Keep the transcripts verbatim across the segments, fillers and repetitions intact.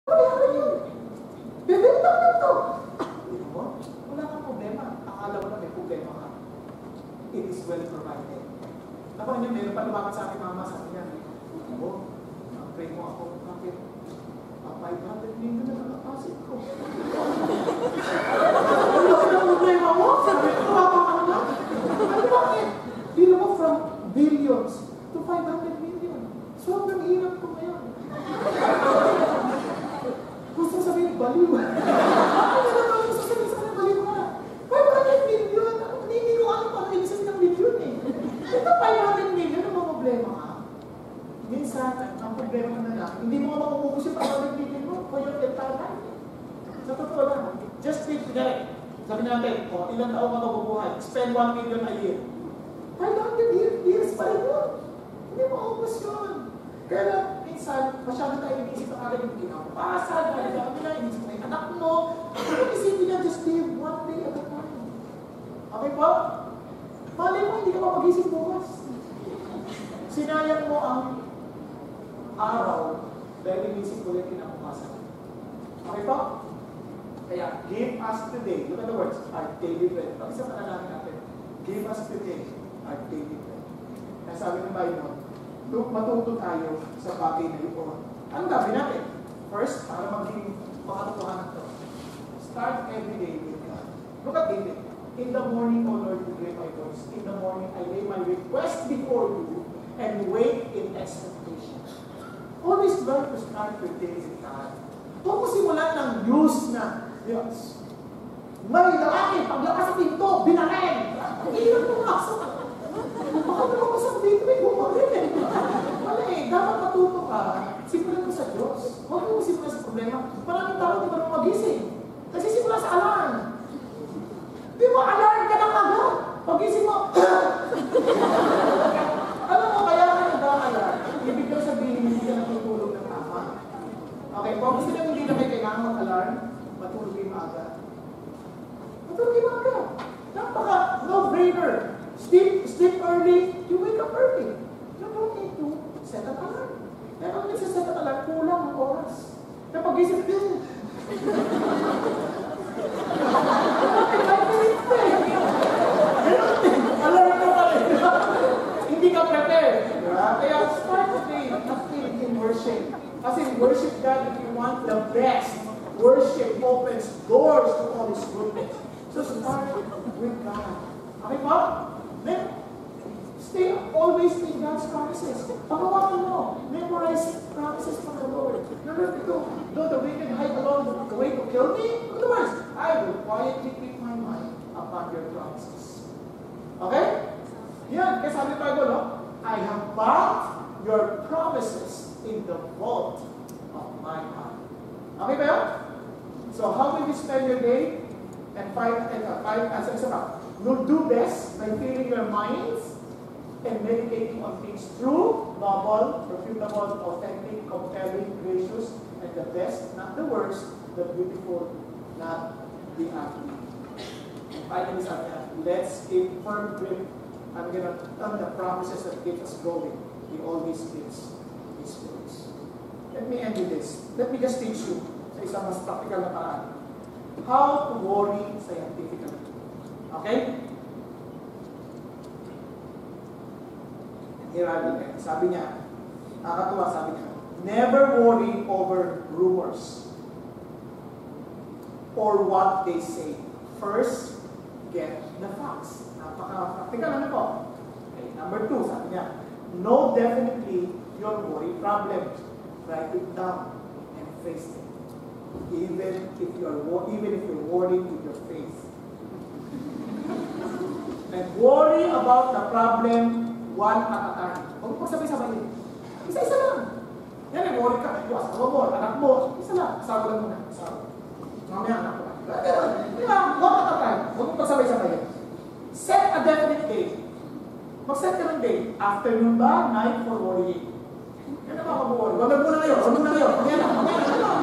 Bayaran yun. Bebenta ko ito. Hindi mo? Wala kang problema. Akala mo na may problema ka. It is well provided. Nakuha niyo, meron pa lumakas sa aking mama, sabi niya, ako, pray mo ako, bakit? five hundred million na nakapasit ko. Ano ka ng problema mo? Sabi ko, kawawa ka na. Ano bakit? Bino mo from billions to five hundred million. So, hanggang hirap ko ngayon. Gusto sabihin, baliw. Ano na naman gusto sabihin sa kanya, baliw nga. five hundred million? Hindi ko ano pa, ibig sabihin ng million eh. Ito five hundred million, ano ba problema ka? Minsan, ang problema na lang, hindi mo makukuha yung five hundred million mo for your entire life. Sa totoo lang, just think today. Sabi natin, oh, ilang taong ka mabubuhay? Spend one million a year. five hundred years pa rin yun. Hindi mo makukuha yun. Kaya minsan, masyado tayo inisip ang agad yung kinapasan, kaya kami na, inisip na yung anak mo. Kung isipin niya, just live one day at a time. Okay po? Malay mo, hindi ka mapag-isip bukas. Sinayang mo ang araw dahil inisip ulit kinabukasan. Okay po? Kaya, give us today. Look at the words, our daily bread. Pag-isa pa na namin natin. Give us today our daily bread. Kaya sabi ng Bible, matuto tayo sa bagay na yun. Ano gawin natin? First, para maging makatotohanan ito. Start every day with God. Look at David. In the morning, O Lord, you hear my voice. In the morning, I lay my request before you and wait in expectation. Always learn to start your day with God. Huwag mo simulan ng news na, Diyos, may lalaki, paglakas sa pinto, binaril. Ang hirap mo kaso. Baka naman ko sa dito, may bumaril eh. Wala eh, dapat matuto ka, simulan mo sa Diyos. Huwag mo simulan sa problema. Maraming tao di ba naman magising? Kasi simula sa alarm. Di mo alarm ka ng agad. Pagising mo, alam mo, kaya ka nag-alarm. Ibig ko sabihin, hindi ka natutulog ng tama. Okay, kung gusto nyo hindi na may kailangan mag-alarm, matulog yung maaga. Matulog yung maaga. Napaka no-brainer. Sleep, sleep early, you wake up early. You don't need to set an alarm. Kaya kung nagsaset an alarm, kulang ang oras. Kaya pag-isip din. Alarm na pala. Hindi ka prepared. Kaya start the day, nothing in worship. Kasi worship God if you want the best. Worship opens doors to all His goodness. So start with God. Okay po? Then, stay always in God's promises. Pagawakan mo. Memorize promises from the Lord. Remember to, though the wicked hide along the way to kill me, in other words, I will quietly keep my mind upon your promises. Okay? Yan. Kaya sabi tayo, no? I have bound your promises in the vault of my heart. Okay ba yun? So, how will you spend your day? And five, and uh, five, as uh, so, you'll do best by filling your minds and meditating on things true, noble, reputable, authentic, compelling, gracious, and the best, not the worst, the beautiful, not the ugly. And finally, let's keep firm grip. I'm going to turn the promises that keep us going. He always gives His words. Let me end with this. Let me just teach you sa isang mas practical na paraan. How to worry scientifically. Okay? Here I will end. Sabi niya, nakakatuwa sabi niya, never worry over rumors or what they say. First, get the facts. Napaka-practical ano po? Okay, number two, sabi niya, know definitely your worry problem. Write it down and face it. Even if you're even if you're worried with your face. And worry about the problem one at a time. Huwag mo sabay-sabay. Isa-isa lang. Yan eh, worry ka. Yung asawa mo, anak mo. Isa lang. Asawa lang muna. Asawa. Mamaya anak mo. Di ba? One at a time. Huwag mo pagsabay-sabay. Set a definite date. Mag-set ka ng date. Afternoon ba? Night for worrying. Yan ang makapag-worry. Wag mo na ngayon. Wag mo na ngayon. Mamaya na. Mamaya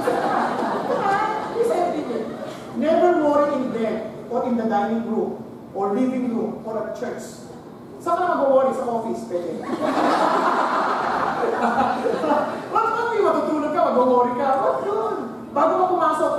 na. Never worry in bed or in the dining room or living room or at church. Saan ka na mag-worry? Sa office, pwede. Wag mo yung matutulog ka, mag-worry ka. Wag yun.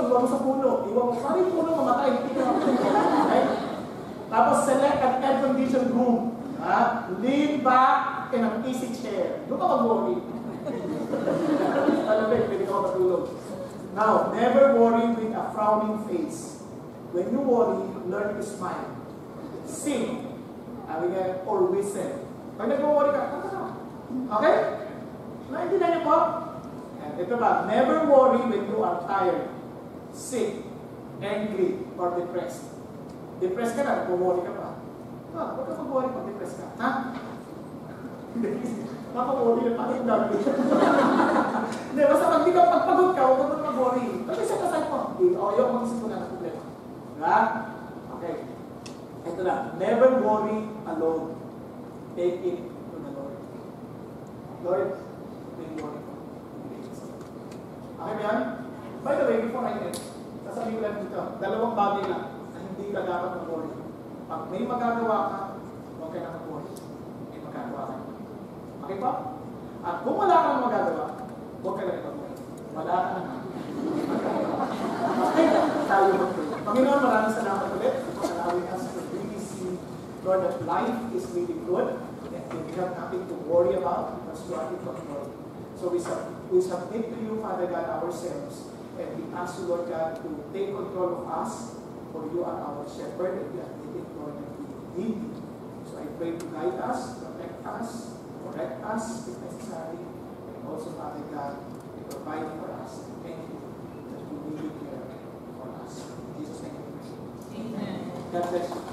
iwan mo sa puno. Iwan mo, parang yung puno mamatay. Okay? Tapos select an air-conditioned room. Ha? Lean back in an easy chair. Doon ka mag-worry. Alam mo, pwede ka matulog. Now, never worry with a frowning face. When you worry, learn to smile. Sing. Or whistle. Pag nag-worry ka, kanta ka. Okay? Naintindihan niyo po? And ito ba, never worry when you are tired, sick, angry, or depressed. Depressed ka na, nag-worry ka pa. Ah, huwag ka mag-worry pag depressed ka. Ha? Nakaka-worry na pa rin dami. Hindi, basta pag di ka pagpagod ka, huwag ka na mag-worry. Kasi sa kasay mo, o yung mag-isip mo na ng problema. Diba? Okay. Ito na, never worry alone. Take it to the Lord. Lord, may worry ko. Okay ba yan? By the way, before I end, sasabihin ko lang dito, dalawang bagay lang na hindi ka dapat mag-worry. Pag may magagawa ka, huwag ka na mag-worry. May magagawa ka. Okay pa? At kung wala kang magagawa, huwag ka na mag-worry. Wala ka na nga. Okay, tayo mag-worry. Panginoon, maraming salamat ulit for allowing us to really see, Lord, that life is really good and we have nothing to worry about because you are in control. So we, sub we submit to you, Father God, ourselves, and we ask you, Lord God, to take control of us, for you are our shepherd, and we are needed, Lord, and we need you. So I pray to guide us, protect us, correct us if necessary, and also, Father God, to provide for us. Thank you that you really care for us. In Jesus' name. Amen. God bless you.